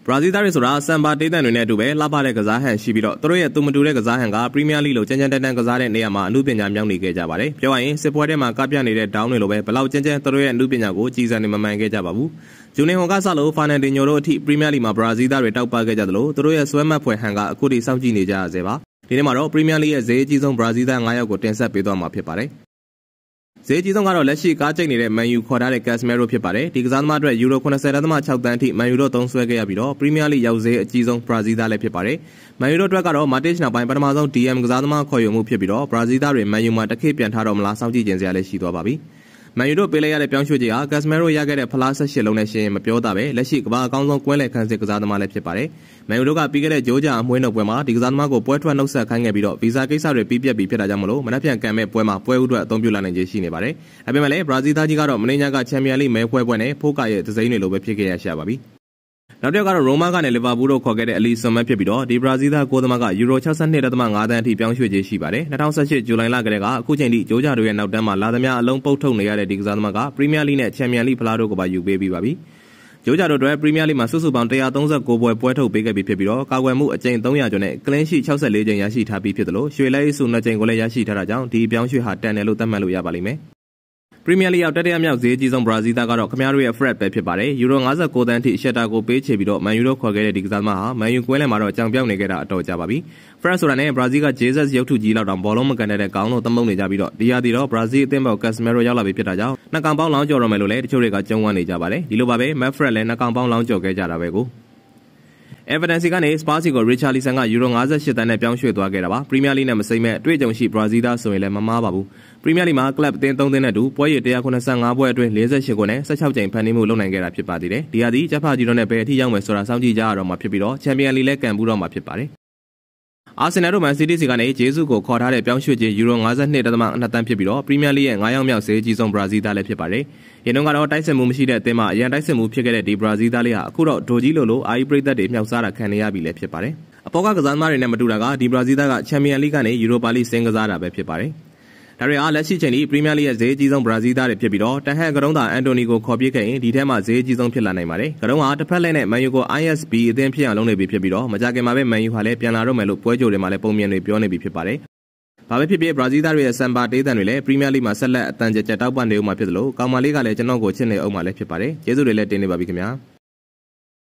Brazilသားတွေဆိုတာစံပါဒေသတွေနဲ့အတူပဲလှပတဲ့ကစားဟန်ရှိပြီးတော့သူတို့ရဲ့သူမတူတဲ့ကစားဟန်ကပရီးမီယာလိလို့ကြမ်းကြမ်းတမ်းကစားတဲ့နေရာမှာအမှုပညာမြောက်နေခဲ့ကြပါတယ်။ပြောရရင်စစ်ပွဲထဲမှာကပြနေတဲ့ဒေါင်းတွေလိုပဲဘလောက်ကြမ်းကြမ်းသူတို့ရဲ့အမှုပညာကိုကြီးစံနေမမှန်ခဲ့ကြပါဘူး။ဂျူနီဟွန်ကစလို့ဖာနန်ဒီညိုတို့အထိပရီးမီယာလိမှာဘရာဇီးသားတွေတောက်ပခဲ့ကြသလိုသူတို့ရဲ့ဆွဲမှတ်ဖွယ်ဟန်ကအခုထိစောင့်ကြည့်နေကြရဆဲပါ။ဒီနေ့မှာတော့ပရီးမီယာလိရဲ့ဈေးအကြီးဆုံးဘရာဇီးသား9ယောက်ကိုတင်ဆက်ပေးသွားမှာဖြစ်ပါတယ်။ဈေးကြီးဆုံးကတော့လက်ရှိကားကျိတ်နေတဲ့မန်ယူခေါ်ထားတဲ့ကက်စမဲရိုဖြစ်ပါတယ်ဒီကစားသမားအတွက်ယူရို 90.6 သန်းအထိမန်ယူတို့သုံးစွဲခဲ့ရပြီးတော့ပရီးမီယာလိရောက်ဈေးအကြီးဆုံးဘရာဇီးသားလည်းဖြစ်ပါတယ်မန်ယူတို့အတွက်ကတော့မာတစ်နောက်ပိုင်းပထမဆုံး DM ကစားသမားခေါ်ယူမှုဖြစ်ပြီးတော့ဘရာဇီးသားတွေမန်ယူမှာတစ်ခေတ်ပြန်ထားတော့မလားစောင့်ကြည့်ခြင်းစရာလည်းရှိသွားပါပြီမန်ယူတို့ပေးလိုက်ရတဲ့ပြောင်းရွှေ့ခြင်းဟာကက်စမဲရိုရခဲ့တဲ့ဖလား18လုံးနဲ့ရှင်မပြောတာပဲလက်ရှိကမ္ဘာအကောင်းဆုံးကွင်းလယ်ခန်းစစ်ကစားသမားလည်းဖြစ်ပါတယ်မန်ယူတို့ကပြီးခဲ့တဲ့ဂျိုးဂျာအမွှေးနှုတ်ပွဲမှာဒီကစားသမားကိုပွဲထွက်နှုတ်ဆက်ခိုင်းခဲ့ပြီးတော့ဗီဇာကိစ္စတွေပြီးပြတ်ပြီးဖြစ်တာကြောင့်မလို့မနက်ဖြန်ကံမဲ့ပွဲမှာပွဲဥအတွက်အသုံးပြုလာနိုင်ခြေရှိနေပါတယ်။ဒါပေမဲ့လည်းဘရာဇီးသားကြီးကတော့မင်းညာကချန်ပီယံလိမဲပွဲနဲ့ဖိုးကာရဲ့ဒဇိမ်းတွေလိုပဲဖြစ်ခဲ့ရရှာပါပြီ။နောက်တစ်ယောက်ကတော့ရိုမာကနေလီဗာပူးတို့ခေါ်ခဲ့တဲ့အလီဆွန်မက်ဖြစ်ပြီးတော့ဒီဘရာဇီးသားကိုသမားကယူရို 62.5 သန်းအထိပြောင်းရွှေ့ခြင်းရှိပါတယ်2018ဇူလိုင်လကတည်းကအခုချိန်ထိဂျိုးဂျာတို့ရဲ့နောက်တန်းမှာလာသမျှအလုံးပုတ်ထုတ်နေရတဲ့ဒီကစားသမားကပရီးမီယာလိနဲ့ချန်ပီယံလိဖလားတို့ကိုပါယူပေးပြီးပါပြီဂျိုးဂျာတို့အတွက်ပရီးမီယာလိမှာစုစုပေါင်း139ပွဲထုတ်ပေးခဲ့ပြီးဖြစ်ပြီးတော့ကာကွယ်မှုအကြိမ်300ကျော်နဲ့ကလင်းရှိ64ကြိမ်ရရှိထားပြီးဖြစ်တယ်လို့ရွှေလဲစု2ကြိမ်ကိုလည်းရရှိထားတာကြောင့်ဒီပြောင်းရွှေ့ဟာတန်တယ်လို့သတ်မှတ်လို့ရပါလိမ့်မယ်ပရီးမီယာလိရောက်တတိယမြောက်ဈေးအကြီးဆုံးဘရာဇီးသားကတော့ခင်ဗျားတို့ရဲ့ Fred ပဲဖြစ်ပါတယ်ယူရို 59 သန်းထိရှက်တာကိုပေးချေပြီးတော့မန်ယူတို့ခေါ်ခဲ့တဲ့ဒီကစားသမားဟာမန်ယူကွင်းလယ်မှာတော့ကြောင်ပြောက်နေခဲ့တာအတော်ကြာပါပြီ Fred ဆိုတာနဲ့ဘရာဇီးက Jesus ရုပ်ထုကြီးလောက်တောင်ဘောလုံးမကန်တဲ့ကောင်းလို့သမုံနေကြပြီးတော့ဒီရာသီတော့ဘရာဇီးအသင်းပေါ်ကက်စမဲရိုရောက်လာပြီဖြစ်တာကြောင့်နှစ်ကောင်ပေါင်းလောင်းကျော်တော့မယ်လို့လည်းတချို့တွေကကြုံဝန်းနေကြပါတယ်ဒီလိုပါပဲ Fred လည်းနှစ်ကောင်ပေါင်းလောင်းကျော်ခဲ့ကြတာပဲကိုEvidence ကနေ Spurs ကို Richarlison ကယူရို 58 သန်းနဲ့ပြောင်းရွှေ့သွားခဲ့တာပါပရီးမီယာလိနဲ့မစိမ့်မဲ့အတွေ့အကြုံရှိဘရာဇီးသားဆိုရင်လည်းမမားပါဘူးပရီးမီယာလိမှာကလပ်အသင်း3သင်းနဲ့တူပွဲရ185ပွဲအတွင်း48ခုနဲ့16ကြိမ်ဖန်တီးမှုလုပ်နိုင်ခဲ့တာဖြစ်ပါသေးတယ်ဒီဟာဒီကျဖကြီးတို့နဲ့ဘယ်အထိရောက်မယ်ဆိုတာစောင့်ကြည့်ကြရတော့မှာဖြစ်ပြီးတော့ချန်ပီယံလိလည်းကန်ဘူးတော့မှာဖြစ်ပါတယ်အာဆင်နယ်တို့မန်စီးတီးစီကနေဂျေဆုကိုခေါ်ထားတဲ့ပြောင်းရွှေ့ခြင်းယူရို 52.2 သန်းဖြစ်ပြီးတော့ပရီးမီယာလိရဲ့9ယောက်မြောက်ဈေးကြီးဆုံးဘရာဇီးသားလည်းဖြစ်ပါတယ်။ရန်ကုန်ကတော့တိုက်စစ်မှုမရှိတဲ့အသင်းမှာအရန်တိုက်စစ်မှုဖြစ်ခဲ့တဲ့ဒီဘရာဇီးသားလေးဟာအခုတော့ဒိုကြီးလိုအာရီပရိသတ်တွေမြောက်စားတာခံနေရပြီလည်းဖြစ်ပါတယ်။အပေါ်ကကစားသမားတွေနဲ့မတူတာကဒီဘရာဇီးသားကချန်ပီယံလိကနေယူရိုပါလိဆင်းကစားတာပဲဖြစ်ပါတယ်။ဒါတွေအားလက်ရှိချိန်ထိပရီးမီယာလိရဲ့ဈေးအကြီးဆုံးဘရာဇီးသားတွေဖြစ်ပြီးတော့တဟန်ကတုံးသာအန်တိုနီကိုခေါ်ပြခဲ့ရင်ဒီထဲမှာဈေးအကြီးဆုံးဖြစ်လာနိုင်ပါတယ်။ကတုံးဟာတစ်ဖက်လက်နဲ့မန်ယူကို ISB အသင်းဖြစ်အောင်လုပ်နေပြီဖြစ်ပြီးတော့မကြခင်မှာပဲမန်ယူဟာလည်းပြန်လာတော့မယ်လို့ပွဲကြိုတွေမှာလည်းပုံမြင်တွေပြောနေပြီဖြစ်ပါတယ်။ဘာပဲဖြစ်ဖြစ်ဘရာဇီးသားတွေရဲ့စံပါဒေသတွေလည်းပရီးမီယာလိမှာဆက်လက်အတန်ကြက်တောက်ပနေဦးမှာဖြစ်သလိုကောင်မလေးကလည်းကျွန်တော်ကိုချစ်နေအောင်မှာလည်းဖြစ်ပါတယ်။ကျေးဇူးတွေလည်းတင်နေပါပြီခင်ဗျာ။